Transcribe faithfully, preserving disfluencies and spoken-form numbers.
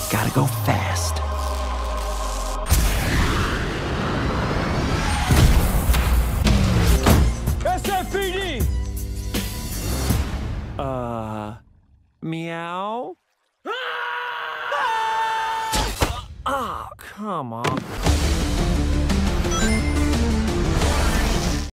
Gotta go fast. S F P D! Uh, meow? Ah, come on.